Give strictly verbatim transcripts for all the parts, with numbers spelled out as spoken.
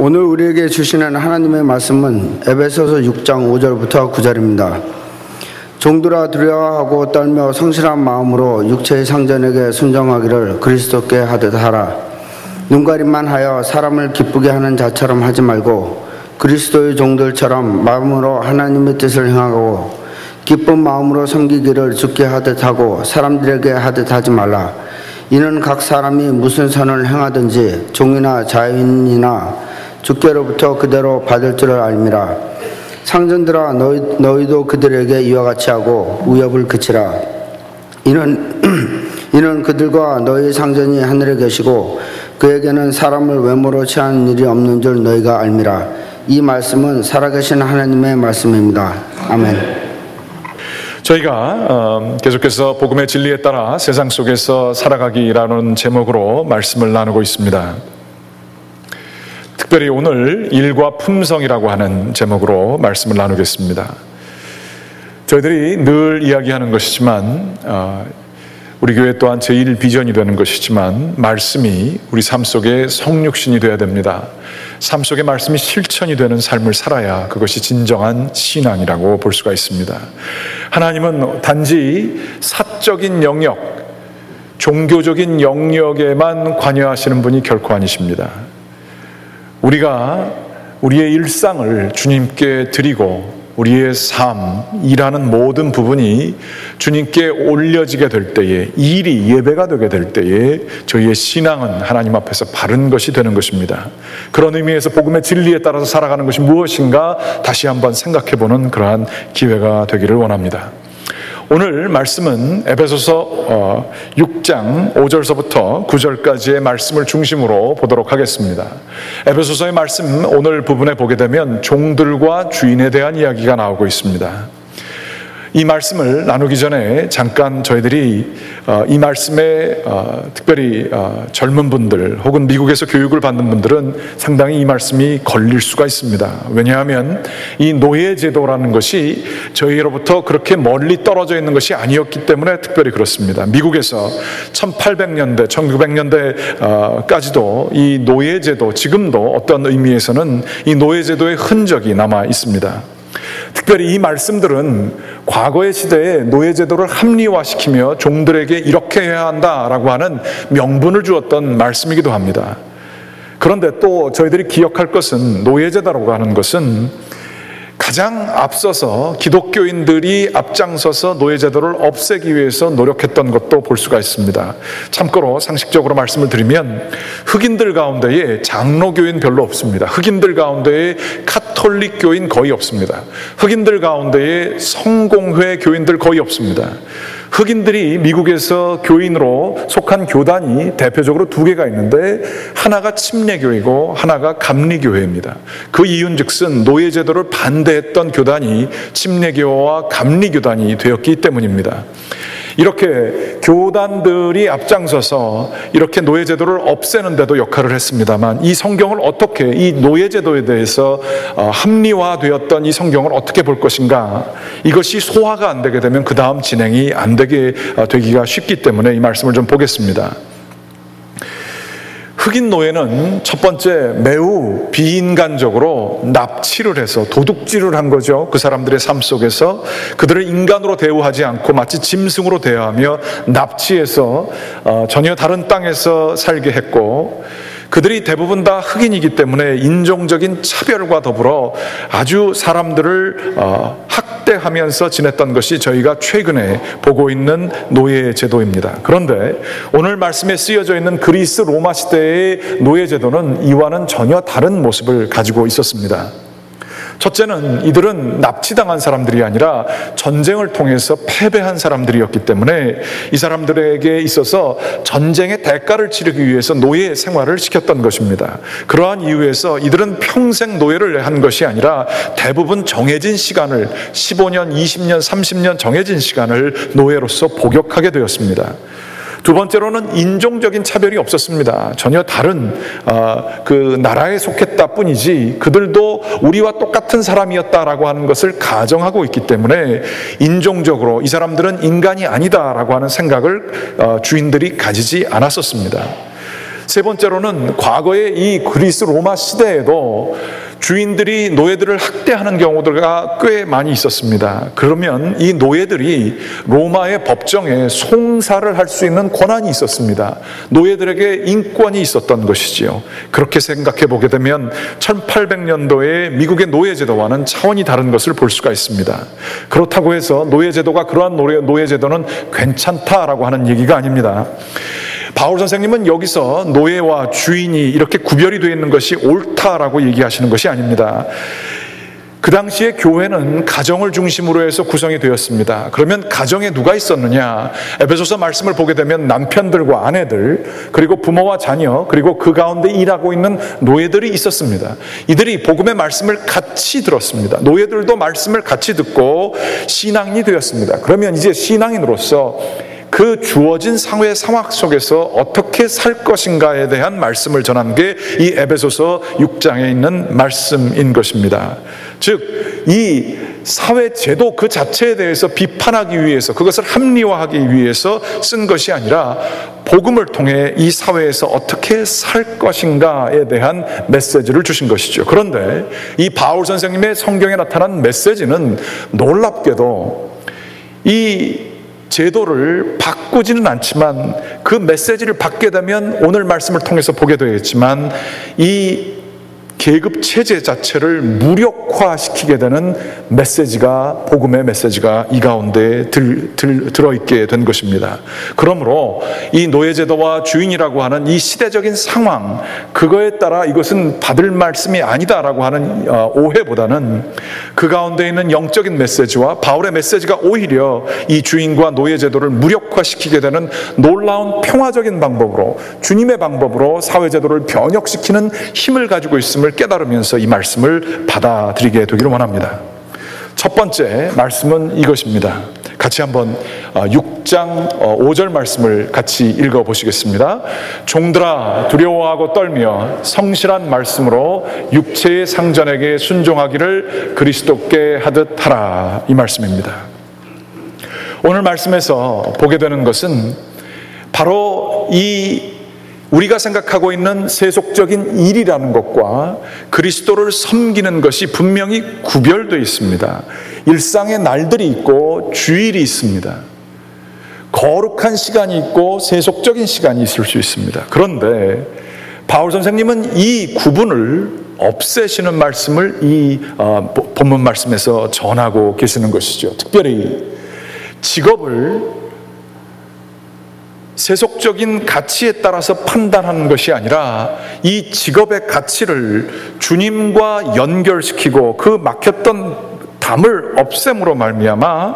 오늘 우리에게 주시는 하나님의 말씀은 에베소서 육 장 오 절부터 구 절입니다. 종들아 두려워하고 떨며 성실한 마음으로 육체의 상전에게 순종하기를 그리스도께 하듯 하라. 눈가림만 하여 사람을 기쁘게 하는 자처럼 하지 말고 그리스도의 종들처럼 마음으로 하나님의 뜻을 행하고 기쁜 마음으로 섬기기를 주께 하듯 하고 사람들에게 하듯 하지 말라. 이는 각 사람이 무슨 선을 행하든지 종이나 자유인이나 주께로부터 그대로 받을 줄을 알미라. 상전들아 너희, 너희도 그들에게 이와 같이 하고 위협을 그치라. 이는, 이는 그들과 너희 상전이 하늘에 계시고 그에게는 사람을 외모로 취하는 일이 없는 줄 너희가 알미라. 이 말씀은 살아계신 하나님의 말씀입니다. 아멘. 저희가 어, 계속해서 복음의 진리에 따라 세상 속에서 살아가기라는 제목으로 말씀을 나누고 있습니다. 특별히 오늘 일과 품성이라고 하는 제목으로 말씀을 나누겠습니다. 저희들이 늘 이야기하는 것이지만 어, 우리 교회 또한 제일 비전이 되는 것이지만 말씀이 우리 삶 속에 성육신이 되어야 됩니다. 삶 속에 말씀이 실천이 되는 삶을 살아야 그것이 진정한 신앙이라고 볼 수가 있습니다. 하나님은 단지 사적인 영역, 종교적인 영역에만 관여하시는 분이 결코 아니십니다. 우리가 우리의 일상을 주님께 드리고 우리의 삶, 일하는 모든 부분이 주님께 올려지게 될 때에, 일이 예배가 되게 될 때에 저희의 신앙은 하나님 앞에서 바른 것이 되는 것입니다. 그런 의미에서 복음의 진리에 따라서 살아가는 것이 무엇인가 다시 한번 생각해보는 그러한 기회가 되기를 원합니다. 오늘 말씀은 에베소서 육 장 오 절서부터 구 절까지의 말씀을 중심으로 보도록 하겠습니다. 에베소서의 말씀 오늘 부분에 보게 되면 종들과 주인에 대한 이야기가 나오고 있습니다. 이 말씀을 나누기 전에 잠깐 저희들이 이 말씀에 특별히 젊은 분들 혹은 미국에서 교육을 받는 분들은 상당히 이 말씀이 걸릴 수가 있습니다. 왜냐하면 이 노예제도라는 것이 저희로부터 그렇게 멀리 떨어져 있는 것이 아니었기 때문에 특별히 그렇습니다. 미국에서 천팔백 년대, 천구백 년대까지도 이 노예제도, 지금도 어떤 의미에서는 이 노예제도의 흔적이 남아 있습니다. 특별히 이 말씀들은 과거의 시대에 노예제도를 합리화시키며 종들에게 이렇게 해야 한다라고 하는 명분을 주었던 말씀이기도 합니다. 그런데 또 저희들이 기억할 것은 노예제도라고 하는 것은 가장 앞서서 기독교인들이 앞장서서 노예제도를 없애기 위해서 노력했던 것도 볼 수가 있습니다. 참고로 상식적으로 말씀을 드리면 흑인들 가운데에 장로교인 별로 없습니다. 흑인들 가운데에 카톨릭 교인 거의 없습니다. 흑인들 가운데에 성공회 교인들 거의 없습니다. 흑인들이 미국에서 교인으로 속한 교단이 대표적으로 두 개가 있는데 하나가 침례교회이고 하나가 감리교회입니다. 그 이유는즉슨 노예제도를 반대했던 교단이 침례교회와 감리교단이 되었기 때문입니다. 이렇게 교단들이 앞장서서 이렇게 노예제도를 없애는 데도 역할을 했습니다만 이 성경을 어떻게, 이 노예제도에 대해서 합리화되었던 이 성경을 어떻게 볼 것인가, 이것이 소화가 안 되게 되면 그 다음 진행이 안 되게 되기가 쉽기 때문에 이 말씀을 좀 보겠습니다. 흑인 노예는 첫 번째 매우 비인간적으로 납치를 해서 도둑질을 한 거죠. 그 사람들의 삶 속에서 그들을 인간으로 대우하지 않고 마치 짐승으로 대하며 납치해서 전혀 다른 땅에서 살게 했고, 그들이 대부분 다 흑인이기 때문에 인종적인 차별과 더불어 아주 사람들을 학대하면서 지냈던 것이 저희가 최근에 보고 있는 노예 제도입니다. 그런데 오늘 말씀에 쓰여져 있는 그리스 로마 시대의 노예 제도는 이와는 전혀 다른 모습을 가지고 있었습니다. 첫째는 이들은 납치당한 사람들이 아니라 전쟁을 통해서 패배한 사람들이었기 때문에 이 사람들에게 있어서 전쟁의 대가를 치르기 위해서 노예 생활을 시켰던 것입니다. 그러한 이유에서 이들은 평생 노예를 한 것이 아니라 대부분 정해진 시간을, 십오 년, 이십 년, 삼십 년 정해진 시간을 노예로서 복역하게 되었습니다. 두 번째로는 인종적인 차별이 없었습니다. 전혀 다른 어, 그 나라에 속했다 뿐이지 그들도 우리와 똑같은 사람이었다라고 하는 것을 가정하고 있기 때문에 인종적으로 이 사람들은 인간이 아니다라고 하는 생각을 어, 주인들이 가지지 않았었습니다. 세 번째로는 과거의 이 그리스 로마 시대에도 주인들이 노예들을 학대하는 경우가 꽤 많이 있었습니다. 그러면 이 노예들이 로마의 법정에 송사를 할 수 있는 권한이 있었습니다. 노예들에게 인권이 있었던 것이지요. 그렇게 생각해 보게 되면 천팔백 년도에 미국의 노예제도와는 차원이 다른 것을 볼 수가 있습니다. 그렇다고 해서 노예제도가 그러한 노예제도는 괜찮다라고 하는 얘기가 아닙니다. 바울 선생님은 여기서 노예와 주인이 이렇게 구별이 되어 있는 것이 옳다라고 얘기하시는 것이 아닙니다. 그 당시에 교회는 가정을 중심으로 해서 구성이 되었습니다. 그러면 가정에 누가 있었느냐? 에베소서 말씀을 보게 되면 남편들과 아내들, 그리고 부모와 자녀, 그리고 그 가운데 일하고 있는 노예들이 있었습니다. 이들이 복음의 말씀을 같이 들었습니다. 노예들도 말씀을 같이 듣고 신앙인이 되었습니다. 그러면 이제 신앙인으로서 그 주어진 사회 상황 속에서 어떻게 살 것인가에 대한 말씀을 전한 게 이 에베소서 육 장에 있는 말씀인 것입니다. 즉, 이 사회 제도 그 자체에 대해서 비판하기 위해서, 그것을 합리화하기 위해서 쓴 것이 아니라 복음을 통해 이 사회에서 어떻게 살 것인가에 대한 메시지를 주신 것이죠. 그런데 이 바울 선생님의 성경에 나타난 메시지는 놀랍게도 이 제도를 바꾸지는 않지만 그 메시지를 받게 되면 오늘 말씀을 통해서 보게 되겠지만 이 계급 체제 자체를 무력화시키게 되는 메시지가, 복음의 메시지가 이 가운데 들, 들, 들어있게 된 것입니다. 그러므로 이 노예제도와 주인이라고 하는 이 시대적인 상황, 그거에 따라 이것은 받을 말씀이 아니다라고 하는 오해보다는 그 가운데 있는 영적인 메시지와 바울의 메시지가 오히려 이 주인과 노예제도를 무력화시키게 되는 놀라운 평화적인 방법으로, 주님의 방법으로 사회제도를 변혁시키는 힘을 가지고 있음을 깨달으면서 이 말씀을 받아들이게 되기를 원합니다. 첫 번째 말씀은 이것입니다. 같이 한번 육 장 오 절 말씀을 같이 읽어 보시겠습니다. 종들아 두려워하고 떨며 성실한 말씀으로 육체의 상전에게 순종하기를 그리스도께 하듯 하라. 이 말씀입니다. 오늘 말씀에서 보게 되는 것은 바로 이 우리가 생각하고 있는 세속적인 일이라는 것과 그리스도를 섬기는 것이 분명히 구별되어 있습니다. 일상의 날들이 있고 주일이 있습니다. 거룩한 시간이 있고 세속적인 시간이 있을 수 있습니다. 그런데 바울 선생님은 이 구분을 없애시는 말씀을 이 어, 본문 말씀에서 전하고 계시는 것이죠. 특별히 직업을 세속적인 가치에 따라서 판단하는 것이 아니라 이 직업의 가치를 주님과 연결시키고 그 막혔던 담을 없앰으로 말미암아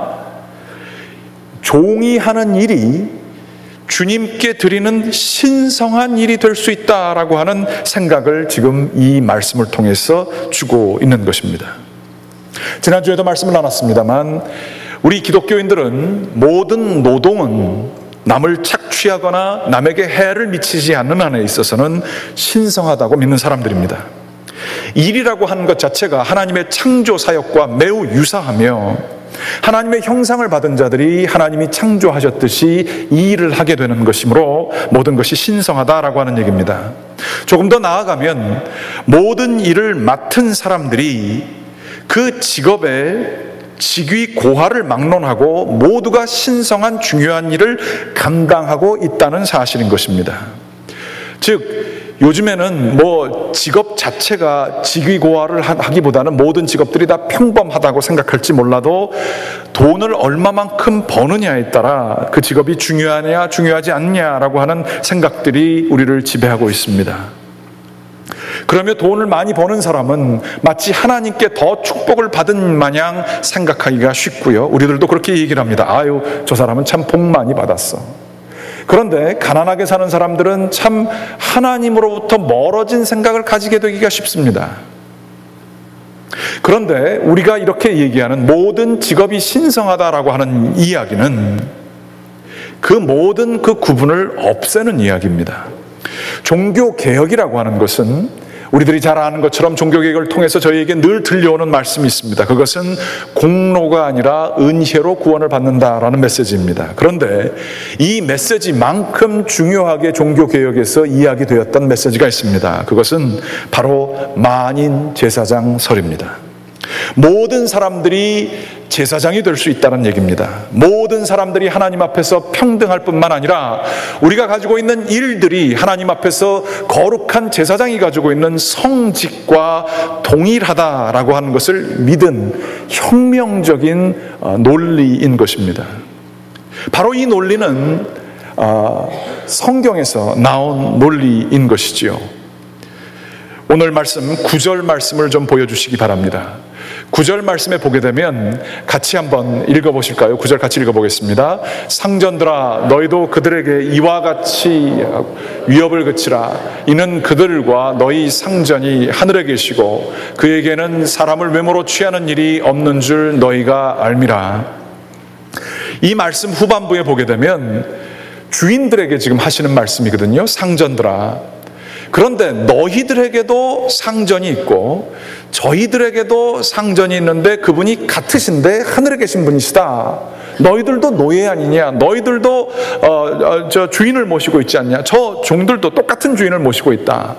종이 하는 일이 주님께 드리는 신성한 일이 될 수 있다라고 하는 생각을 지금 이 말씀을 통해서 주고 있는 것입니다. 지난주에도 말씀을 나눴습니다만 우리 기독교인들은 모든 노동은 남을 착취하거나 남에게 해를 미치지 않는 한에 있어서는 신성하다고 믿는 사람들입니다. 일이라고 하는 것 자체가 하나님의 창조 사역과 매우 유사하며 하나님의 형상을 받은 자들이 하나님이 창조하셨듯이 이 일을 하게 되는 것이므로 모든 것이 신성하다라고 하는 얘기입니다. 조금 더 나아가면 모든 일을 맡은 사람들이 그 직업에 직위 고하를 막론하고 모두가 신성한 중요한 일을 감당하고 있다는 사실인 것입니다. 즉 요즘에는 뭐 직업 자체가 직위 고하를 하기보다는 모든 직업들이 다 평범하다고 생각할지 몰라도 돈을 얼마만큼 버느냐에 따라 그 직업이 중요하냐 중요하지 않냐라고 하는 생각들이 우리를 지배하고 있습니다. 그러며 돈을 많이 버는 사람은 마치 하나님께 더 축복을 받은 마냥 생각하기가 쉽고요. 우리들도 그렇게 얘기를 합니다. 아유, 저 사람은 참 복 많이 받았어. 그런데 가난하게 사는 사람들은 참 하나님으로부터 멀어진 생각을 가지게 되기가 쉽습니다. 그런데 우리가 이렇게 얘기하는 모든 직업이 신성하다라고 하는 이야기는 그 모든 그 구분을 없애는 이야기입니다. 종교개혁이라고 하는 것은 우리들이 잘 아는 것처럼 종교개혁을 통해서 저희에게 늘 들려오는 말씀이 있습니다. 그것은 공로가 아니라 은혜로 구원을 받는다라는 메시지입니다. 그런데 이 메시지만큼 중요하게 종교개혁에서 이야기되었던 메시지가 있습니다. 그것은 바로 만인 제사장설입니다. 모든 사람들이 제사장이 될 수 있다는 얘기입니다. 모든 사람들이 하나님 앞에서 평등할 뿐만 아니라 우리가 가지고 있는 일들이 하나님 앞에서 거룩한 제사장이 가지고 있는 성직과 동일하다라고 하는 것을 믿은 혁명적인 논리인 것입니다. 바로 이 논리는 성경에서 나온 논리인 것이지요. 오늘 말씀 구 절 말씀을 좀 보여주시기 바랍니다. 구 절 말씀에 보게 되면 같이 한번 읽어보실까요? 구 절 같이 읽어보겠습니다. 상전들아 너희도 그들에게 이와 같이 위협을 그치라. 이는 그들과 너희 상전이 하늘에 계시고 그에게는 사람을 외모로 취하는 일이 없는 줄 너희가 알미라. 이 말씀 후반부에 보게 되면 주인들에게 지금 하시는 말씀이거든요. 상전들아, 그런데 너희들에게도 상전이 있고 저희들에게도 상전이 있는데 그분이 같으신데 하늘에 계신 분이시다. 너희들도 노예 아니냐? 너희들도 어, 어, 저 주인을 모시고 있지 않냐? 저 종들도 똑같은 주인을 모시고 있다.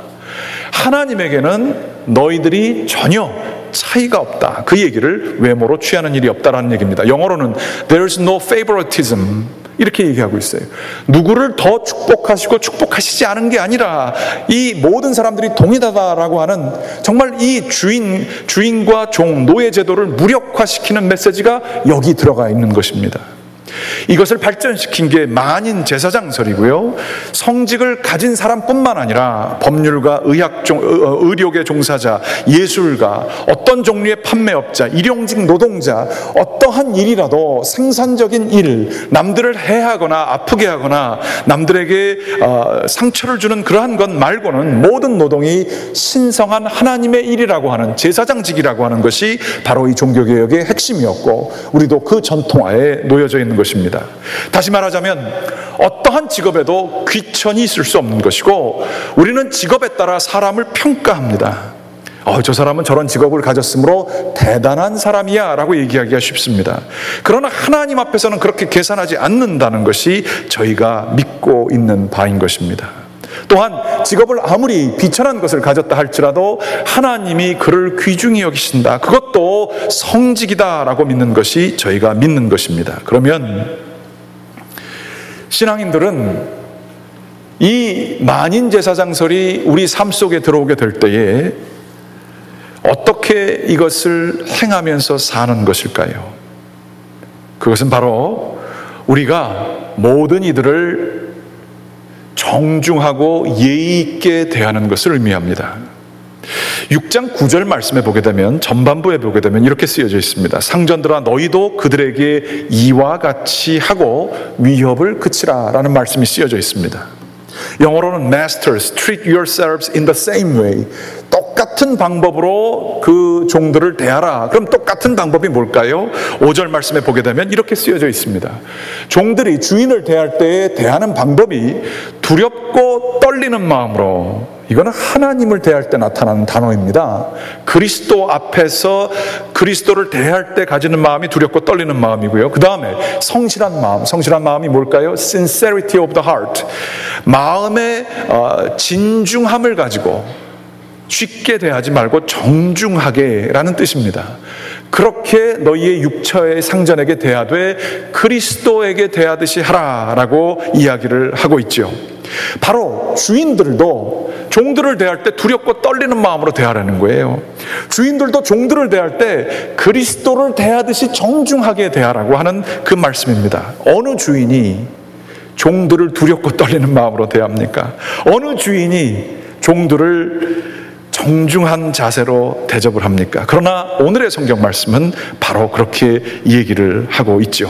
하나님에게는 너희들이 전혀 차이가 없다. 그 얘기를 외모로 취하는 일이 없다라는 얘기입니다. 영어로는 There's no favoritism 이렇게 얘기하고 있어요. 누구를 더 축복하시고 축복하시지 않은 게 아니라 이 모든 사람들이 동일하다라고 하는 정말 이 주인, 주인과 종, 노예 제도를 무력화시키는 메시지가 여기 들어가 있는 것입니다. 이것을 발전시킨 게 만인 제사장설이고요. 성직을 가진 사람뿐만 아니라 법률가, 의학, 의료계 종사자, 예술가, 어떤 종류의 판매업자, 일용직 노동자, 어떠한 일이라도 생산적인 일, 남들을 해하거나 아프게 하거나 남들에게 상처를 주는 그러한 것 말고는 모든 노동이 신성한 하나님의 일이라고 하는 제사장직이라고 하는 것이 바로 이 종교개혁의 핵심이었고 우리도 그 전통하에 놓여져 있는 것입니다. 다시 말하자면 어떠한 직업에도 귀천이 있을 수 없는 것이고 우리는 직업에 따라 사람을 평가합니다. 어, 저 사람은 저런 직업을 가졌으므로 대단한 사람이야 라고 얘기하기가 쉽습니다. 그러나 하나님 앞에서는 그렇게 계산하지 않는다는 것이 저희가 믿고 있는 바인 것입니다. 또한 직업을 아무리 비천한 것을 가졌다 할지라도 하나님이 그를 귀중히 여기신다. 그것도 성직이다라고 믿는 것이 저희가 믿는 것입니다. 그러면 신앙인들은 이 만인 제사장설이 우리 삶 속에 들어오게 될 때에 어떻게 이것을 행하면서 사는 것일까요? 그것은 바로 우리가 모든 이들을 정중하고 예의 있게 대하는 것을 의미합니다. 육 장 구 절 말씀에 보게 되면 전반부에 보게 되면 이렇게 쓰여져 있습니다. 상전들아 너희도 그들에게 이와 같이 하고 위협을 그치라 라는 말씀이 쓰여져 있습니다. 영어로는 Masters, treat yourselves in the same way. 똑같은 방법으로 그 종들을 대하라. 그럼 똑같은 방법이 뭘까요? 오 절 말씀에 보게 되면 이렇게 쓰여져 있습니다. 종들이 주인을 대할 때 대하는 방법이 두렵고 떨리는 마음으로, 이거는 하나님을 대할 때 나타나는 단어입니다. 그리스도 앞에서 그리스도를 대할 때 가지는 마음이 두렵고 떨리는 마음이고요. 그 다음에 성실한 마음, 성실한 마음이 뭘까요? Sincerity of the heart, 마음의 진중함을 가지고 쉽게 대하지 말고 정중하게 라는 뜻입니다. 그렇게 너희의 육처의 상전에게 대하되 그리스도에게 대하듯이 하라 라고 이야기를 하고 있죠. 바로 주인들도 종들을 대할 때 두렵고 떨리는 마음으로 대하라는 거예요. 주인들도 종들을 대할 때 그리스도를 대하듯이 정중하게 대하라고 하는 그 말씀입니다. 어느 주인이 종들을 두렵고 떨리는 마음으로 대합니까? 어느 주인이 종들을 정중한 자세로 대접을 합니까? 그러나 오늘의 성경 말씀은 바로 그렇게 얘기를 하고 있죠.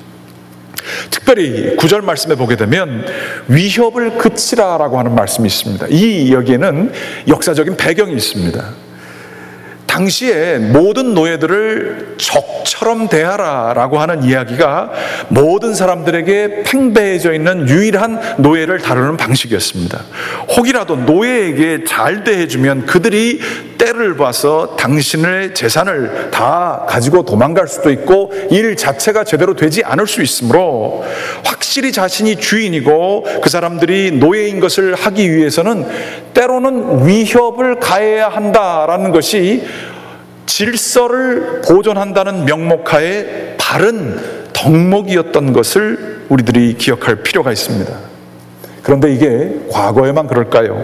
특별히 구 절 말씀에 보게 되면 위협을 그치라라고 하는 말씀이 있습니다. 이 여기에는 역사적인 배경이 있습니다. 당시에 모든 노예들을 적처럼 대하라 라고 하는 이야기가 모든 사람들에게 팽배해져 있는 유일한 노예를 다루는 방식이었습니다. 혹이라도 노예에게 잘 대해주면 그들이 때를 봐서 당신의 재산을 다 가지고 도망갈 수도 있고 일 자체가 제대로 되지 않을 수 있으므로 확실히 자신이 주인이고 그 사람들이 노예인 것을 하기 위해서는 때로는 위협을 가해야 한다라는 것이 질서를 보존한다는 명목하에 바른 덕목이었던 것을 우리들이 기억할 필요가 있습니다. 그런데 이게 과거에만 그럴까요?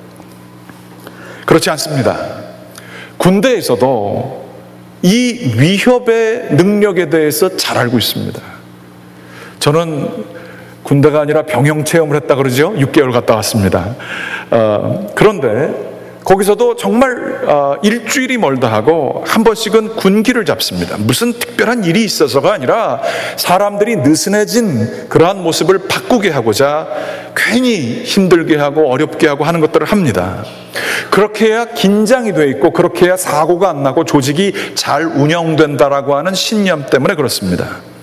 그렇지 않습니다. 군대에서도 이 위협의 능력에 대해서 잘 알고 있습니다. 저는 군대가 아니라 병영 체험을 했다 그러죠. 육 개월 갔다 왔습니다. 어, 그런데 거기서도 정말 어, 일주일이 멀다 하고 한 번씩은 군기를 잡습니다. 무슨 특별한 일이 있어서가 아니라 사람들이 느슨해진 그러한 모습을 바꾸게 하고자 괜히 힘들게 하고 어렵게 하고 하는 것들을 합니다. 그렇게 해야 긴장이 돼 있고 그렇게 해야 사고가 안 나고 조직이 잘 운영된다라고 하는 신념 때문에 그렇습니다.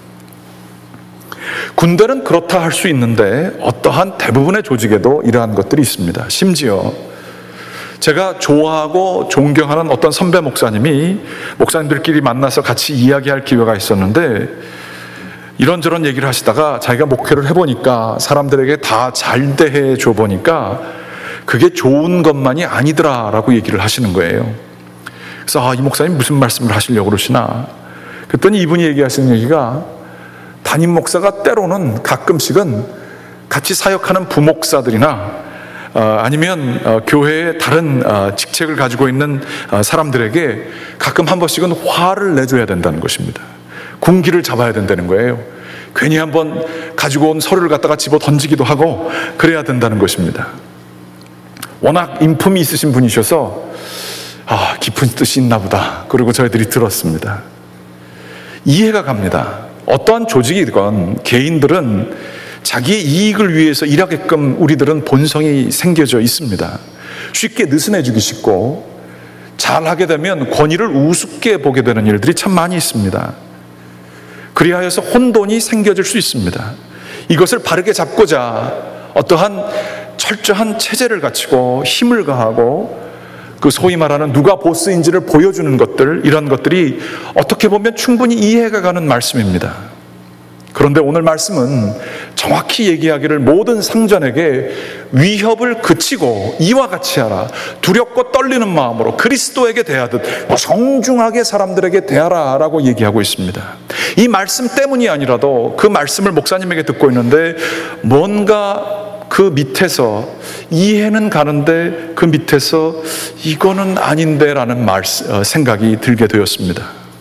군대는 그렇다 할 수 있는데 어떠한 대부분의 조직에도 이러한 것들이 있습니다. 심지어 제가 좋아하고 존경하는 어떤 선배 목사님이 목사님들끼리 만나서 같이 이야기할 기회가 있었는데 이런저런 얘기를 하시다가 자기가 목회를 해보니까 사람들에게 다 잘 대해 줘 보니까 그게 좋은 것만이 아니더라라고 얘기를 하시는 거예요. 그래서 아, 이 목사님 무슨 말씀을 하시려고 그러시나 그랬더니 이분이 얘기하시는 얘기가 담임 목사가 때로는 가끔씩은 같이 사역하는 부목사들이나 어, 아니면 어, 교회의 다른 어, 직책을 가지고 있는 어, 사람들에게 가끔 한 번씩은 화를 내줘야 된다는 것입니다. 군기를 잡아야 된다는 거예요. 괜히 한번 가지고 온 서류를 갖다가 집어 던지기도 하고 그래야 된다는 것입니다. 워낙 인품이 있으신 분이셔서 아, 깊은 뜻이 있나 보다 그리고 저희들이 들었습니다. 이해가 갑니다. 어떠한 조직이건 개인들은 자기의 이익을 위해서 일하게끔 우리들은 본성이 생겨져 있습니다. 쉽게 느슨해지기 쉽고 잘하게 되면 권위를 우습게 보게 되는 일들이 참 많이 있습니다. 그리하여서 혼돈이 생겨질 수 있습니다. 이것을 바르게 잡고자 어떠한 철저한 체제를 갖추고 힘을 가하고 그 소위 말하는 누가 보스인지를 보여주는 것들, 이런 것들이 어떻게 보면 충분히 이해가 가는 말씀입니다. 그런데 오늘 말씀은 정확히 얘기하기를 모든 상전에게 위협을 그치고 이와 같이 하라. 두렵고 떨리는 마음으로 그리스도에게 대하듯 정중하게 사람들에게 대하라 라고 얘기하고 있습니다. 이 말씀 때문이 아니라도 그 말씀을 목사님에게 듣고 있는데 뭔가 그 밑에서 이해는 가는데 그 밑에서 이거는 아닌데 라는 말, 생각이 들게 되었습니다.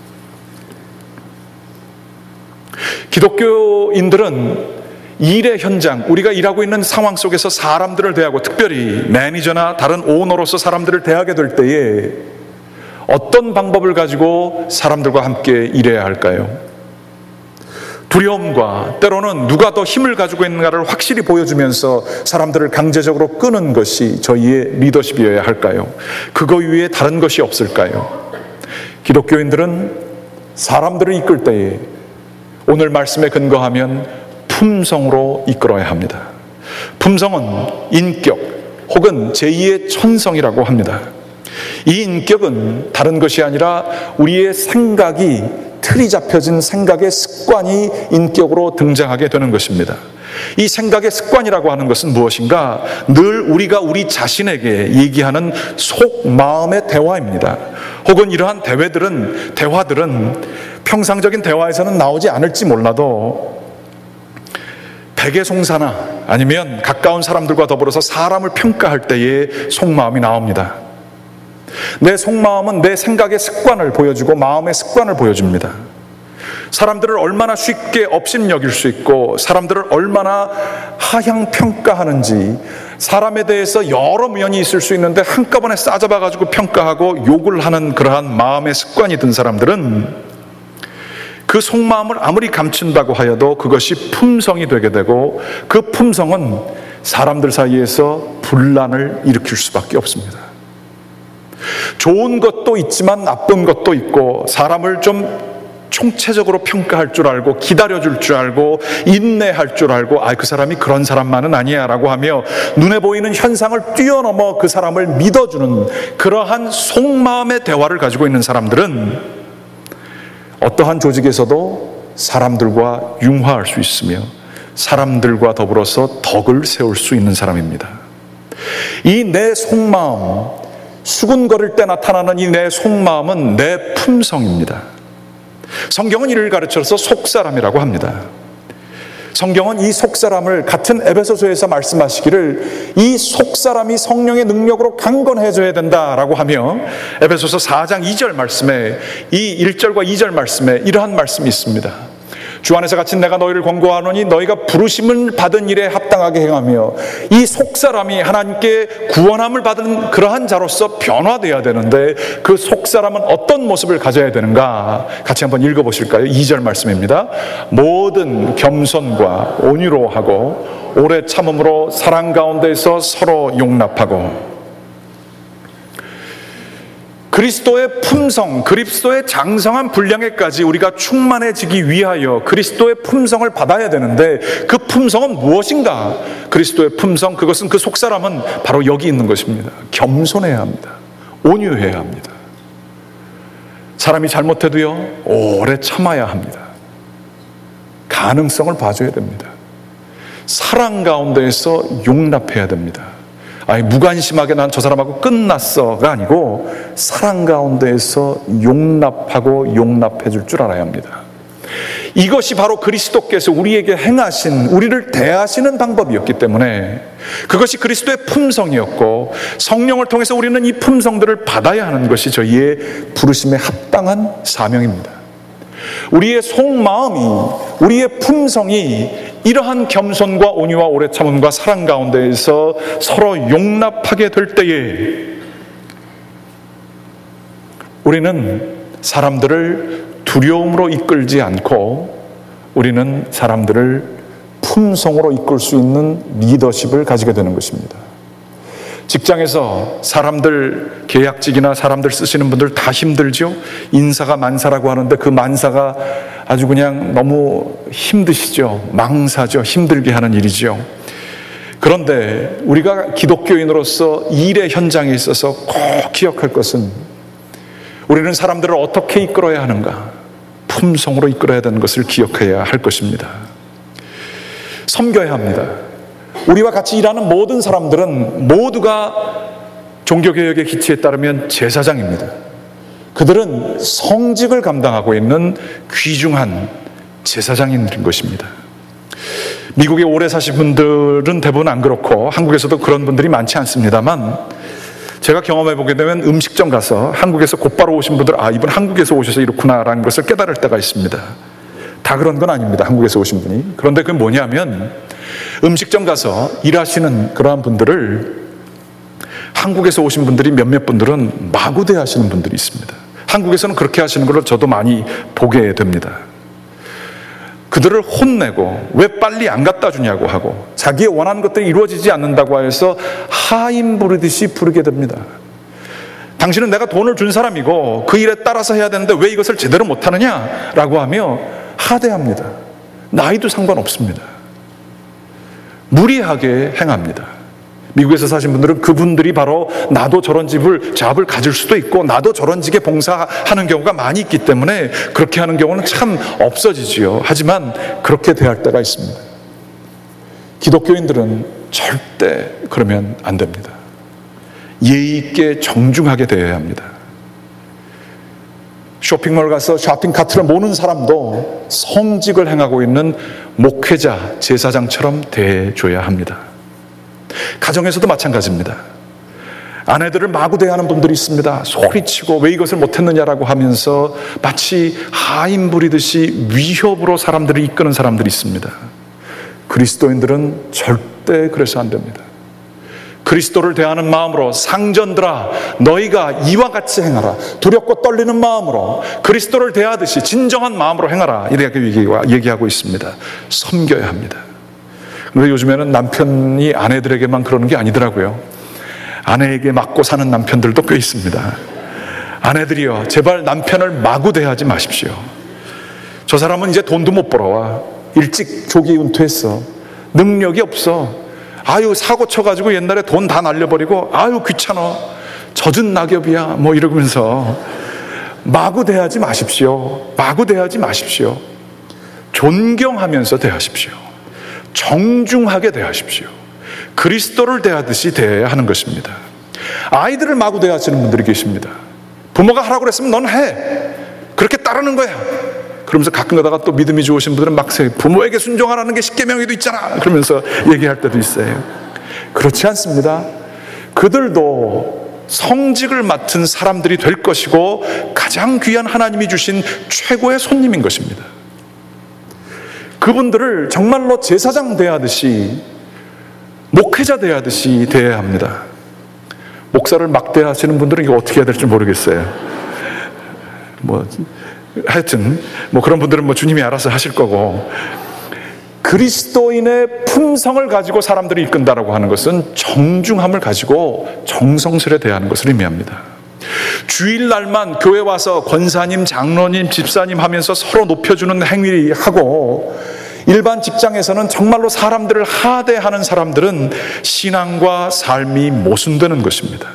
기독교인들은 일의 현장, 우리가 일하고 있는 상황 속에서 사람들을 대하고 특별히 매니저나 다른 오너로서 사람들을 대하게 될 때에 어떤 방법을 가지고 사람들과 함께 일해야 할까요? 두려움과 때로는 누가 더 힘을 가지고 있는가를 확실히 보여주면서 사람들을 강제적으로 끄는 것이 저희의 리더십이어야 할까요? 그거 위에 다른 것이 없을까요? 기독교인들은 사람들을 이끌 때에 오늘 말씀에 근거하면 품성으로 이끌어야 합니다. 품성은 인격 혹은 제이의 천성이라고 합니다. 이 인격은 다른 것이 아니라 우리의 생각이 틀이 잡혀진 생각의 습관이 인격으로 등장하게 되는 것입니다. 이 생각의 습관이라고 하는 것은 무엇인가? 늘 우리가 우리 자신에게 얘기하는 속 마음의 대화입니다. 혹은 이러한 대화들은 대화들은 평상적인 대화에서는 나오지 않을지 몰라도 백의송사나 아니면 가까운 사람들과 더불어서 사람을 평가할 때의 속마음이 나옵니다. 내 속마음은 내 생각의 습관을 보여주고 마음의 습관을 보여줍니다. 사람들을 얼마나 쉽게 업신여길 수 있고 사람들을 얼마나 하향 평가하는지, 사람에 대해서 여러 면이 있을 수 있는데 한꺼번에 싸잡아가지고 평가하고 욕을 하는 그러한 마음의 습관이 든 사람들은 그 속마음을 아무리 감춘다고 하여도 그것이 품성이 되게 되고 그 품성은 사람들 사이에서 분란을 일으킬 수밖에 없습니다. 좋은 것도 있지만 나쁜 것도 있고, 사람을 좀 총체적으로 평가할 줄 알고, 기다려줄 줄 알고, 인내할 줄 알고, 아, 그 사람이 그런 사람만은 아니야 라고 하며 눈에 보이는 현상을 뛰어넘어 그 사람을 믿어주는 그러한 속마음의 대화를 가지고 있는 사람들은 어떠한 조직에서도 사람들과 융화할 수 있으며 사람들과 더불어서 덕을 세울 수 있는 사람입니다. 이 내 속마음, 수군거릴 때 나타나는 이 내 속마음은 내 품성입니다. 성경은 이를 가르쳐서 속사람이라고 합니다. 성경은 이 속사람을 같은 에베소서에서 말씀하시기를 이 속사람이 성령의 능력으로 강건해져야 된다라고 하며, 에베소서 사 장 이 절 말씀에, 이 일 절과 이 절 말씀에 이러한 말씀이 있습니다. 주 안에서 갇힌 내가 너희를 권고하노니 너희가 부르심을 받은 일에 합당하게 행하며, 이 속사람이 하나님께 구원함을 받은 그러한 자로서 변화되어야 되는데 그 속사람은 어떤 모습을 가져야 되는가? 같이 한번 읽어보실까요? 이 절 말씀입니다. 모든 겸손과 온유로 하고 오래 참음으로 사랑 가운데서 서로 용납하고. 그리스도의 품성, 그리스도의 장성한 분량에까지 우리가 충만해지기 위하여 그리스도의 품성을 받아야 되는데, 그 품성은 무엇인가? 그리스도의 품성, 그것은, 그 속사람은 바로 여기 있는 것입니다. 겸손해야 합니다. 온유해야 합니다. 사람이 잘못해도요, 오래 참아야 합니다. 가능성을 봐줘야 됩니다. 사랑 가운데에서 용납해야 됩니다. 아니, 무관심하게 난 저 사람하고 끝났어가 아니고 사랑 가운데에서 용납하고 용납해 줄 줄 알아야 합니다. 이것이 바로 그리스도께서 우리에게 행하신, 우리를 대하시는 방법이었기 때문에 그것이 그리스도의 품성이었고, 성령을 통해서 우리는 이 품성들을 받아야 하는 것이 저희의 부르심에 합당한 사명입니다. 우리의 속마음이, 우리의 품성이 이러한 겸손과 온유와 오래 참음과 사랑 가운데에서 서로 용납하게 될 때에 우리는 사람들을 두려움으로 이끌지 않고 우리는 사람들을 품성으로 이끌 수 있는 리더십을 가지게 되는 것입니다. 직장에서 사람들, 계약직이나 사람들 쓰시는 분들 다 힘들죠? 인사가 만사라고 하는데 그 만사가 아주 그냥 너무 힘드시죠? 망사죠? 힘들게 하는 일이죠. 그런데 우리가 기독교인으로서 일의 현장에 있어서 꼭 기억할 것은, 우리는 사람들을 어떻게 이끌어야 하는가? 품성으로 이끌어야 되는 것을 기억해야 할 것입니다. 섬겨야 합니다. 우리와 같이 일하는 모든 사람들은 모두가 종교개혁의 기치에 따르면 제사장입니다. 그들은 성직을 감당하고 있는 귀중한 제사장인 것입니다. 미국에 오래 사신 분들은 대부분 안 그렇고 한국에서도 그런 분들이 많지 않습니다만, 제가 경험해 보게 되면 음식점 가서 한국에서 곧바로 오신 분들, 아, 이분 한국에서 오셔서 이렇구나라는 것을 깨달을 때가 있습니다. 다 그런 건 아닙니다, 한국에서 오신 분이. 그런데 그게 뭐냐면, 음식점 가서 일하시는 그러한 분들을 한국에서 오신 분들이 몇몇 분들은 마구 대하시는 분들이 있습니다. 한국에서는 그렇게 하시는 걸 저도 많이 보게 됩니다. 그들을 혼내고 왜 빨리 안 갖다 주냐고 하고 자기의 원하는 것들이 이루어지지 않는다고 해서 하인 부르듯이 부르게 됩니다. 당신은 내가 돈을 준 사람이고 그 일에 따라서 해야 되는데 왜 이것을 제대로 못하느냐라고 하며 하대합니다. 나이도 상관없습니다. 무리하게 행합니다. 미국에서 사신 분들은 그분들이 바로 나도 저런 집을 잡을 가질 수도 있고 나도 저런 직에 봉사하는 경우가 많이 있기 때문에 그렇게 하는 경우는 참 없어지지요. 하지만 그렇게 대할 때가 있습니다. 기독교인들은 절대 그러면 안 됩니다. 예의 있게 정중하게 대해야 합니다. 쇼핑몰 가서 쇼핑 카트를 모는 사람도 성직을 행하고 있는 목회자, 제사장처럼 대해줘야 합니다. 가정에서도 마찬가지입니다. 아내들을 마구 대하는 분들이 있습니다. 소리치고 왜 이것을 못했느냐라고 하면서 마치 하인 부리듯이 위협으로 사람들을 이끄는 사람들이 있습니다. 그리스도인들은 절대 그래서 안 됩니다. 그리스도를 대하는 마음으로, 상전들아 너희가 이와 같이 행하라, 두렵고 떨리는 마음으로 그리스도를 대하듯이 진정한 마음으로 행하라, 이렇게 얘기하고 있습니다. 섬겨야 합니다. 그런데 요즘에는 남편이 아내들에게만 그러는 게 아니더라고요. 아내에게 맞고 사는 남편들도 꽤 있습니다. 아내들이여, 제발 남편을 마구 대하지 마십시오. 저 사람은 이제 돈도 못 벌어와. 일찍 조기 은퇴했어. 능력이 없어. 아유, 사고 쳐가지고 옛날에 돈 다 날려버리고, 아유, 귀찮아. 젖은 낙엽이야. 뭐 이러면서 마구 대하지 마십시오. 마구 대하지 마십시오. 존경하면서 대하십시오. 정중하게 대하십시오. 그리스도를 대하듯이 대해야 하는 것입니다. 아이들을 마구 대하시는 분들이 계십니다. 부모가 하라고 그랬으면 넌 해. 그렇게 따르는 거야. 그러면서 가끔 가다가 또 믿음이 좋으신 분들은 막 부모에게 순종하라는 게 십계명에도 있잖아. 그러면서 얘기할 때도 있어요. 그렇지 않습니다. 그들도 성직을 맡은 사람들이 될 것이고 가장 귀한 하나님이 주신 최고의 손님인 것입니다. 그분들을 정말로 제사장 대하듯이, 목회자 대하듯이 대해야 합니다. 목사를 막대하시는 분들은 이거 어떻게 해야 될지 모르겠어요. 뭐 하여튼 뭐 그런 분들은 뭐 주님이 알아서 하실 거고, 그리스도인의 품성을 가지고 사람들이 이끈다라고 하는 것은 정중함을 가지고 정성스레 대하는 것을 의미합니다. 주일날만 교회 와서 권사님, 장로님, 집사님 하면서 서로 높여주는 행위하고, 일반 직장에서는 정말로 사람들을 하대하는 사람들은 신앙과 삶이 모순되는 것입니다.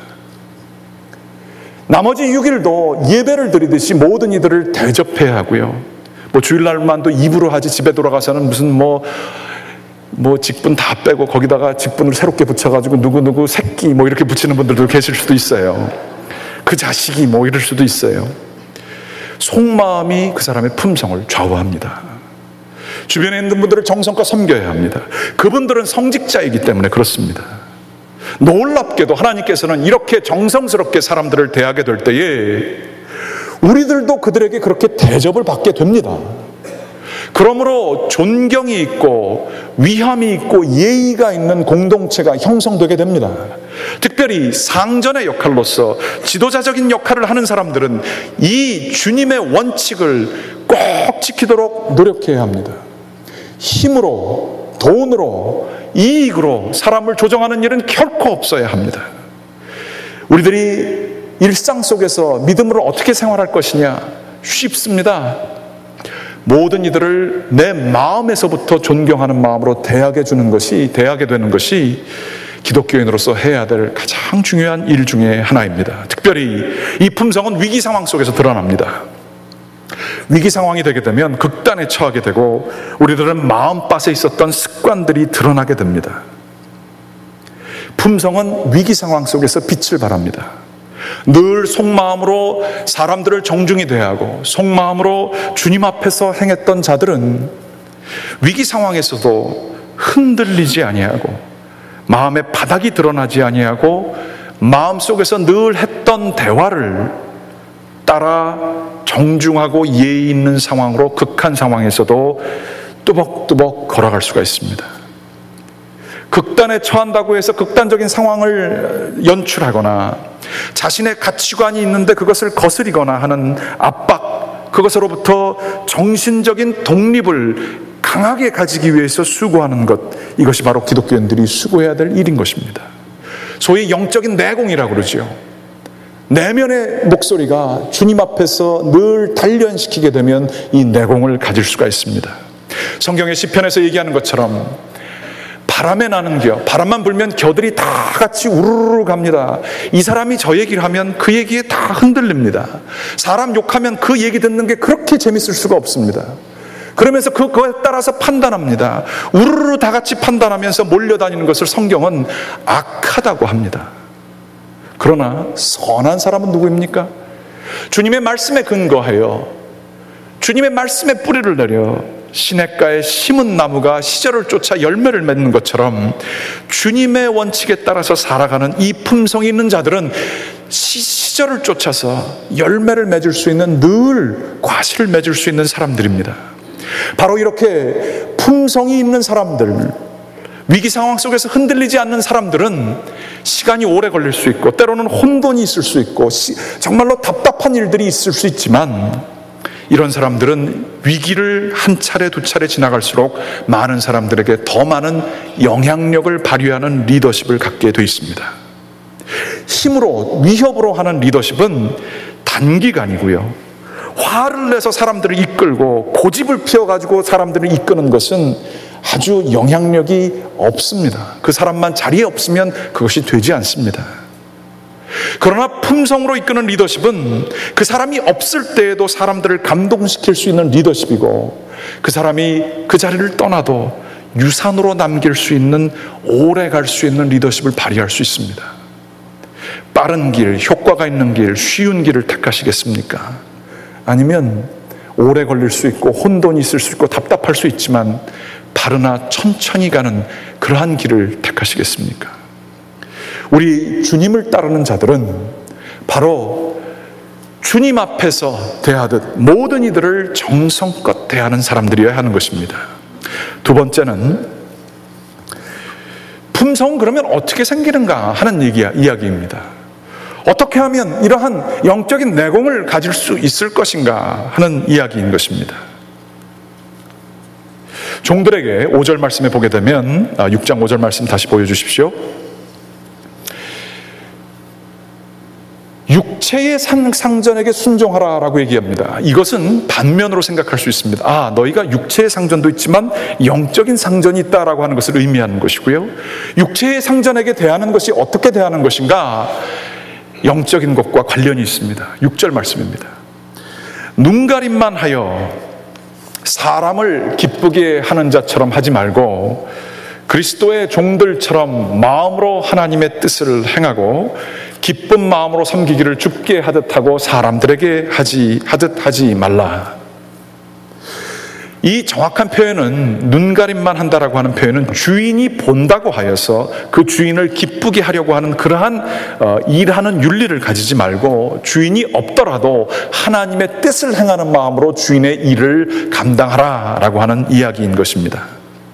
나머지 육 일도 예배를 드리듯이 모든 이들을 대접해야 하고요. 뭐 주일날만도 입으로 하지 집에 돌아가서는 무슨 뭐, 뭐 직분 다 빼고 거기다가 직분을 새롭게 붙여가지고 누구누구 새끼 뭐 이렇게 붙이는 분들도 계실 수도 있어요. 그 자식이 뭐 이럴 수도 있어요. 속마음이 그 사람의 품성을 좌우합니다. 주변에 있는 분들을 정성껏 섬겨야 합니다. 그분들은 성직자이기 때문에 그렇습니다. 놀랍게도 하나님께서는 이렇게 정성스럽게 사람들을 대하게 될 때에 우리들도 그들에게 그렇게 대접을 받게 됩니다. 그러므로 존경이 있고 위함이 있고 예의가 있는 공동체가 형성되게 됩니다. 특별히 상전의 역할로서 지도자적인 역할을 하는 사람들은 이 주님의 원칙을 꼭 지키도록 노력해야 합니다. 힘으로, 돈으로, 이익으로 사람을 조정하는 일은 결코 없어야 합니다. 우리들이 일상 속에서 믿음으로 어떻게 생활할 것이냐? 쉽습니다. 모든 이들을 내 마음에서부터 존경하는 마음으로 대하게 주는 것이, 대하게 되는 것이 기독교인으로서 해야 될 가장 중요한 일 중에 하나입니다. 특별히 이 품성은 위기 상황 속에서 드러납니다. 위기 상황이 되게 되면 극단에 처하게 되고 우리들은 마음밭에 있었던 습관들이 드러나게 됩니다. 품성은 위기 상황 속에서 빛을 발합니다. 늘 속마음으로 사람들을 정중히 대하고 속마음으로 주님 앞에서 행했던 자들은 위기 상황에서도 흔들리지 아니하고 마음의 바닥이 드러나지 아니하고 마음속에서 늘 했던 대화를 따라 정중하고 예의 있는 상황으로 극한 상황에서도 뚜벅뚜벅 걸어갈 수가 있습니다. 극단에 처한다고 해서 극단적인 상황을 연출하거나 자신의 가치관이 있는데 그것을 거스리거나 하는 압박, 그것으로부터 정신적인 독립을 강하게 가지기 위해서 수고하는 것, 이것이 바로 기독교인들이 수고해야 될 일인 것입니다. 소위 영적인 내공이라고 그러죠. 내면의 목소리가 주님 앞에서 늘 단련시키게 되면 이 내공을 가질 수가 있습니다. 성경의 시편에서 얘기하는 것처럼 바람에 나는 겨, 바람만 불면 겨들이 다 같이 우르르 갑니다. 이 사람이 저 얘기를 하면 그 얘기에 다 흔들립니다. 사람 욕하면 그 얘기 듣는 게 그렇게 재밌을 수가 없습니다. 그러면서 그거에 따라서 판단합니다. 우르르 다 같이 판단하면서 몰려다니는 것을 성경은 악하다고 합니다. 그러나 선한 사람은 누구입니까? 주님의 말씀에 근거하여 주님의 말씀에 뿌리를 내려 시냇가에 심은 나무가 시절을 쫓아 열매를 맺는 것처럼 주님의 원칙에 따라서 살아가는 이 품성이 있는 자들은 시절을 쫓아서 열매를 맺을 수 있는, 늘 과실을 맺을 수 있는 사람들입니다. 바로 이렇게 품성이 있는 사람들, 위기 상황 속에서 흔들리지 않는 사람들은 시간이 오래 걸릴 수 있고 때로는 혼돈이 있을 수 있고 정말로 답답한 일들이 있을 수 있지만, 이런 사람들은 위기를 한 차례 두 차례 지나갈수록 많은 사람들에게 더 많은 영향력을 발휘하는 리더십을 갖게 돼 있습니다. 힘으로, 위협으로 하는 리더십은 단기간이고요. 화를 내서 사람들을 이끌고 고집을 피워가지고 사람들을 이끄는 것은 아주 영향력이 없습니다. 그 사람만 자리에 없으면 그것이 되지 않습니다. 그러나 품성으로 이끄는 리더십은 그 사람이 없을 때에도 사람들을 감동시킬 수 있는 리더십이고, 그 사람이 그 자리를 떠나도 유산으로 남길 수 있는, 오래 갈 수 있는 리더십을 발휘할 수 있습니다. 빠른 길, 효과가 있는 길, 쉬운 길을 택하시겠습니까? 아니면 오래 걸릴 수 있고 혼돈이 있을 수 있고 답답할 수 있지만 바르나 천천히 가는 그러한 길을 택하시겠습니까? 우리 주님을 따르는 자들은 바로 주님 앞에서 대하듯 모든 이들을 정성껏 대하는 사람들이어야 하는 것입니다. 두 번째는 품성은 그러면 어떻게 생기는가 하는 얘기, 이야기입니다. 어떻게 하면 이러한 영적인 내공을 가질 수 있을 것인가 하는 이야기인 것입니다. 종들에게 오 절 말씀에 보게 되면, 육 장 오 절 말씀 다시 보여주십시오. 육체의 상전에게 순종하라라고 얘기합니다. 이것은 반면으로 생각할 수 있습니다. 아, 너희가 육체의 상전도 있지만 영적인 상전이 있다라고 하는 것을 의미하는 것이고요. 육체의 상전에게 대하는 것이 어떻게 대하는 것인가? 영적인 것과 관련이 있습니다. 육 절 말씀입니다. 눈가림만 하여 사람을 기쁘게 하는 자처럼 하지 말고 그리스도의 종들처럼 마음으로 하나님의 뜻을 행하고 기쁜 마음으로 섬기기를 주께 하듯 하고 사람들에게 하지, 하듯 하지 말라. 이 정확한 표현은, 눈가림만 한다라고 하는 표현은 주인이 본다고 하여서 그 주인을 기쁘게 하려고 하는 그러한 어, 일하는 윤리를 가지지 말고 주인이 없더라도 하나님의 뜻을 행하는 마음으로 주인의 일을 감당하라라고 하는 이야기인 것입니다.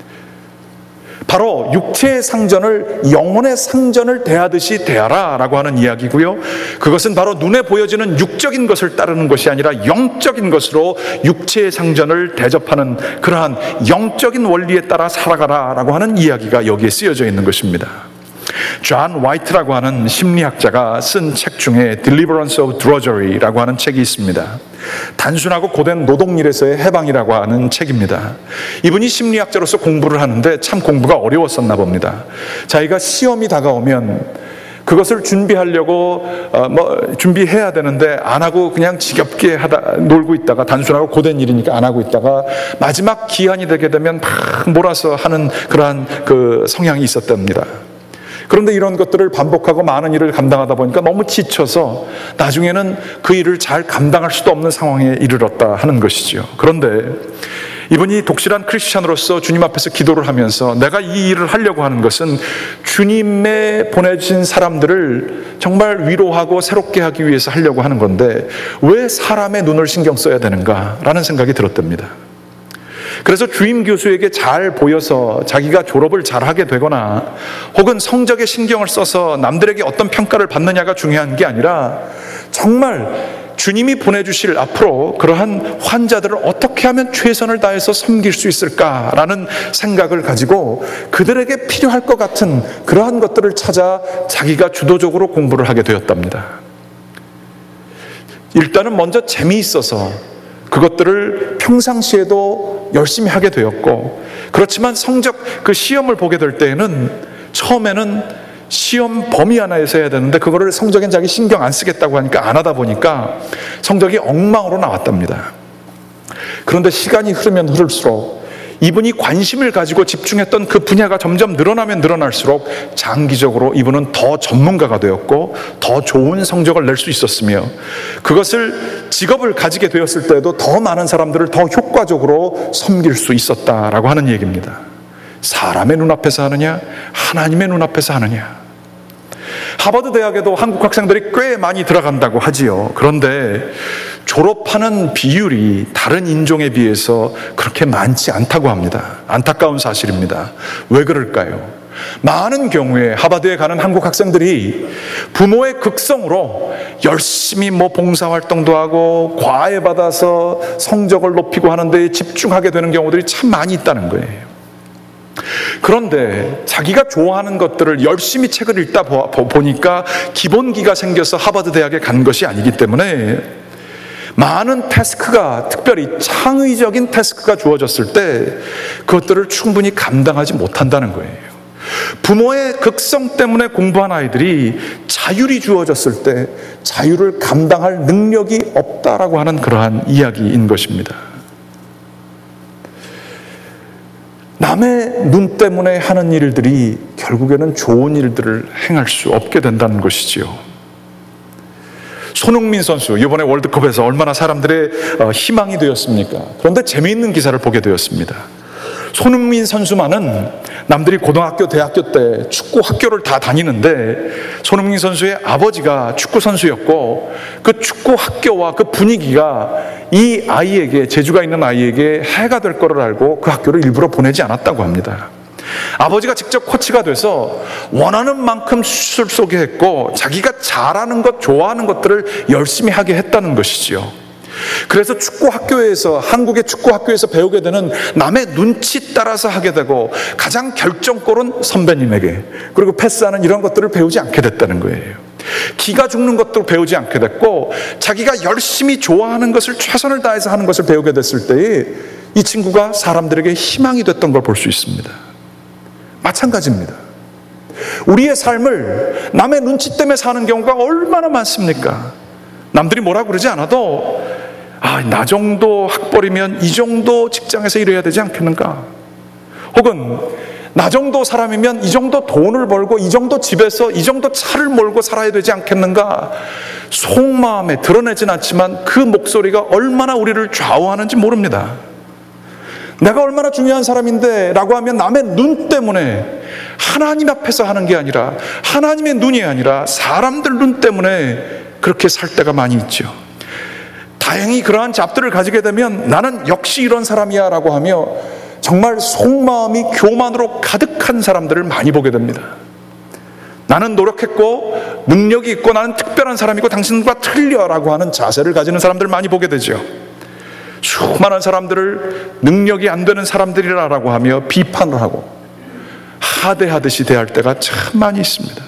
바로 육체의 상전을 영혼의 상전을 대하듯이 대하라라고 하는 이야기고요. 그것은 바로 눈에 보여지는 육적인 것을 따르는 것이 아니라 영적인 것으로 육체의 상전을 대접하는 그러한 영적인 원리에 따라 살아가라라고 하는 이야기가 여기에 쓰여져 있는 것입니다. 존 화이트라고 하는 심리학자가 쓴 책 중에 Deliverance of Drudgery라고 하는 책이 있습니다. 단순하고 고된 노동일에서의 해방이라고 하는 책입니다. 이분이 심리학자로서 공부를 하는데 참 공부가 어려웠었나 봅니다. 자기가 시험이 다가오면 그것을 준비하려고 어, 뭐 준비해야 되는데 안 하고 그냥 지겹게 하다 놀고 있다가, 단순하고 고된 일이니까 안 하고 있다가 마지막 기한이 되게 되면 막 몰아서 하는 그러한 그 성향이 있었답니다. 그런데 이런 것들을 반복하고 많은 일을 감당하다 보니까 너무 지쳐서 나중에는 그 일을 잘 감당할 수도 없는 상황에 이르렀다 하는 것이죠. 그런데 이분이 독실한 크리스찬으로서 주님 앞에서 기도를 하면서 내가 이 일을 하려고 하는 것은 주님의 보내주신 사람들을 정말 위로하고 새롭게 하기 위해서 하려고 하는 건데 왜 사람의 눈을 신경 써야 되는가라는 생각이 들었답니다. 그래서 주임 교수에게 잘 보여서 자기가 졸업을 잘하게 되거나 혹은 성적에 신경을 써서 남들에게 어떤 평가를 받느냐가 중요한 게 아니라 정말 주님이 보내주실 앞으로 그러한 환자들을 어떻게 하면 최선을 다해서 섬길 수 있을까라는 생각을 가지고 그들에게 필요할 것 같은 그러한 것들을 찾아 자기가 주도적으로 공부를 하게 되었답니다. 일단은 먼저 재미있어서 그것들을 평상시에도 열심히 하게 되었고, 그렇지만 성적 그 시험을 보게 될 때에는 처음에는 시험 범위 하나에서 해야 되는데 그거를 성적엔 자기 신경 안 쓰겠다고 하니까 안 하다 보니까 성적이 엉망으로 나왔답니다. 그런데 시간이 흐르면 흐를수록 이분이 관심을 가지고 집중했던 그 분야가 점점 늘어나면 늘어날수록 장기적으로 이분은 더 전문가가 되었고 더 좋은 성적을 낼 수 있었으며, 그것을 직업을 가지게 되었을 때에도 더 많은 사람들을 더 효과적으로 섬길 수 있었다라고 하는 얘기입니다. 사람의 눈앞에서 하느냐, 하나님의 눈앞에서 하느냐. 하버드 대학에도 한국 학생들이 꽤 많이 들어간다고 하지요. 그런데 졸업하는 비율이 다른 인종에 비해서 그렇게 많지 않다고 합니다. 안타까운 사실입니다. 왜 그럴까요? 많은 경우에 하버드에 가는 한국 학생들이 부모의 극성으로 열심히 뭐 봉사활동도 하고 과외 받아서 성적을 높이고 하는 데 집중하게 되는 경우들이 참 많이 있다는 거예요. 그런데 자기가 좋아하는 것들을 열심히 책을 읽다 보니까 기본기가 생겨서 하버드 대학에 간 것이 아니기 때문에 많은 태스크가, 특별히 창의적인 태스크가 주어졌을 때 그것들을 충분히 감당하지 못한다는 거예요. 부모의 극성 때문에 공부한 아이들이 자율이 주어졌을 때 자율을 감당할 능력이 없다라고 하는 그러한 이야기인 것입니다. 남의 눈 때문에 하는 일들이 결국에는 좋은 일들을 행할 수 없게 된다는 것이지요. 손흥민 선수, 이번에 월드컵에서 얼마나 사람들의 희망이 되었습니까? 그런데 재미있는 기사를 보게 되었습니다. 손흥민 선수만은 남들이 고등학교, 대학교 때 축구 학교를 다 다니는데 손흥민 선수의 아버지가 축구 선수였고 그 축구 학교와 그 분위기가 이 아이에게, 재주가 있는 아이에게 해가 될 거를 알고 그 학교를 일부러 보내지 않았다고 합니다. 아버지가 직접 코치가 돼서 원하는 만큼 슛을 쏘게 했고 자기가 잘하는 것, 좋아하는 것들을 열심히 하게 했다는 것이지요. 그래서 축구 학교에서, 한국의 축구 학교에서 배우게 되는 남의 눈치 따라서 하게 되고 가장 결정골은 선배님에게, 그리고 패스하는 이런 것들을 배우지 않게 됐다는 거예요. 기가 죽는 것도 배우지 않게 됐고 자기가 열심히 좋아하는 것을 최선을 다해서 하는 것을 배우게 됐을 때에 이 친구가 사람들에게 희망이 됐던 걸 볼 수 있습니다. 마찬가지입니다. 우리의 삶을 남의 눈치 때문에 사는 경우가 얼마나 많습니까? 남들이 뭐라 그러지 않아도 아, 나 정도 학벌이면 이 정도 직장에서 일해야 되지 않겠는가? 혹은 나 정도 사람이면 이 정도 돈을 벌고 이 정도 집에서 이 정도 차를 몰고 살아야 되지 않겠는가? 속마음에 드러내진 않지만 그 목소리가 얼마나 우리를 좌우하는지 모릅니다. 내가 얼마나 중요한 사람인데 라고 하면 남의 눈 때문에, 하나님 앞에서 하는 게 아니라, 하나님의 눈이 아니라 사람들 눈 때문에 그렇게 살 때가 많이 있죠. 다행히 그러한 잡들을 가지게 되면 나는 역시 이런 사람이야 라고 하며 정말 속마음이 교만으로 가득한 사람들을 많이 보게 됩니다. 나는 노력했고 능력이 있고 나는 특별한 사람이고 당신과 틀려 라고 하는 자세를 가지는 사람들을 많이 보게 되죠. 수많은 사람들을 능력이 안 되는 사람들이라고 하며 비판을 하고 하대하듯이 대할 때가 참 많이 있습니다.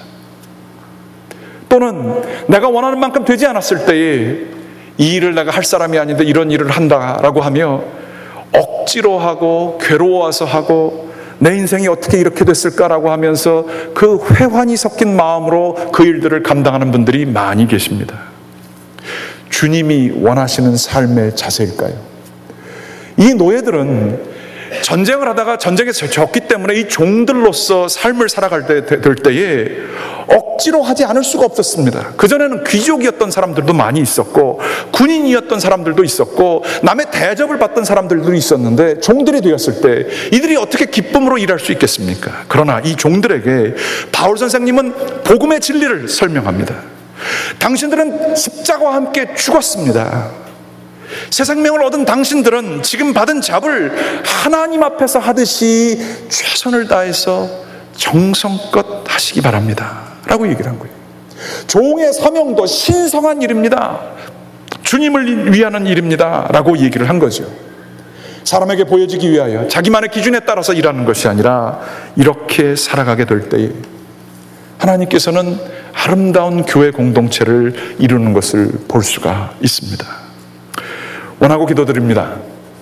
또는 내가 원하는 만큼 되지 않았을 때에 이 일을 내가 할 사람이 아닌데 이런 일을 한다라고 하며 억지로 하고 괴로워서 하고 내 인생이 어떻게 이렇게 됐을까라고 하면서 그 회환이 섞인 마음으로 그 일들을 감당하는 분들이 많이 계십니다. 주님이 원하시는 삶의 자세일까요? 이 노예들은 전쟁을 하다가 전쟁에서 졌기 때문에 이 종들로서 삶을 살아갈 때, 될 때에 억지로 하지 않을 수가 없었습니다. 그전에는 귀족이었던 사람들도 많이 있었고 군인이었던 사람들도 있었고 남의 대접을 받던 사람들도 있었는데 종들이 되었을 때 이들이 어떻게 기쁨으로 일할 수 있겠습니까? 그러나 이 종들에게 바울 선생님은 복음의 진리를 설명합니다. 당신들은 십자가와 함께 죽었습니다. 새 생명을 얻은 당신들은 지금 받은 잡을 하나님 앞에서 하듯이 최선을 다해서 정성껏 하시기 바랍니다 라고 얘기를 한 거예요. 종의 사명도 신성한 일입니다. 주님을 위하는 일입니다 라고 얘기를 한 거죠. 사람에게 보여지기 위하여 자기만의 기준에 따라서 일하는 것이 아니라 이렇게 살아가게 될 때에 하나님께서는 아름다운 교회 공동체를 이루는 것을 볼 수가 있습니다. 원하고 기도드립니다.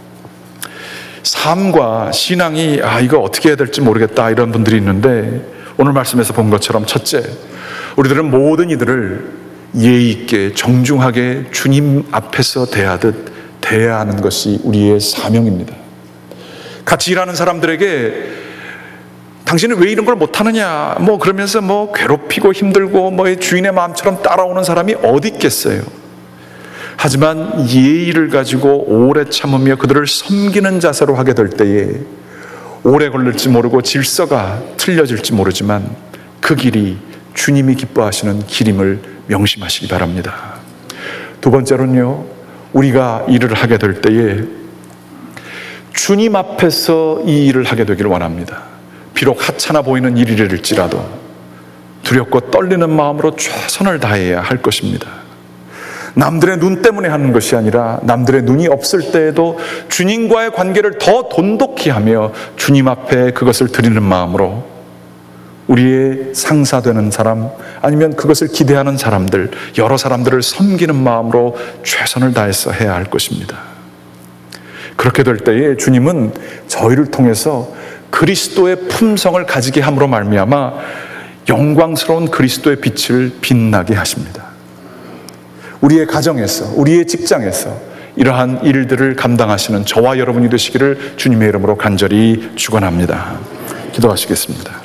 삶과 신앙이 아 이거 어떻게 해야 될지 모르겠다 이런 분들이 있는데 오늘 말씀에서 본 것처럼 첫째, 우리들은 모든 이들을 예의 있게 정중하게 주님 앞에서 대하듯 대해야 하는 것이 우리의 사명입니다. 같이 일하는 사람들에게 당신은 왜 이런 걸 못하느냐 뭐 그러면서 뭐 괴롭히고 힘들고 뭐 주인의 마음처럼 따라오는 사람이 어디 있겠어요. 하지만 예의를 가지고 오래 참으며 그들을 섬기는 자세로 하게 될 때에 오래 걸릴지 모르고 질서가 틀려질지 모르지만 그 길이 주님이 기뻐하시는 길임을 명심하시기 바랍니다. 두 번째로는요, 우리가 일을 하게 될 때에 주님 앞에서 이 일을 하게 되기를 원합니다. 비록 하찮아 보이는 일이랄지라도 두렵고 떨리는 마음으로 최선을 다해야 할 것입니다. 남들의 눈 때문에 하는 것이 아니라 남들의 눈이 없을 때에도 주님과의 관계를 더 돈독히 하며 주님 앞에 그것을 드리는 마음으로 우리의 상사되는 사람, 아니면 그것을 기대하는 사람들, 여러 사람들을 섬기는 마음으로 최선을 다해서 해야 할 것입니다. 그렇게 될 때에 주님은 저희를 통해서 그리스도의 품성을 가지게 함으로 말미암아 영광스러운 그리스도의 빛을 빛나게 하십니다. 우리의 가정에서, 우리의 직장에서 이러한 일들을 감당하시는 저와 여러분이 되시기를 주님의 이름으로 간절히 축원합니다. 기도하시겠습니다.